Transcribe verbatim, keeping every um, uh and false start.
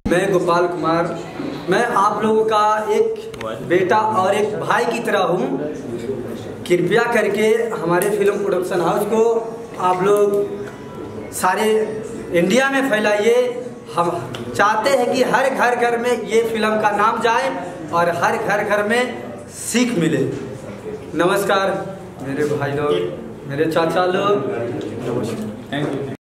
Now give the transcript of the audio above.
मैं गोपाल कुमार, मैं आप लोगों का एक बेटा और एक भाई की तरह हूँ। कृपया करके हमारे फिल्म प्रोडक्शन हाउस को आप लोग सारे इंडिया में फैलाइए। हम चाहते हैं कि हर घर घर में ये फिल्म का नाम जाए और हर घर घर में सीख मिले। नमस्कार मेरे भाई लोग, मेरे चाचा लोग, नमस्कार। Thank you.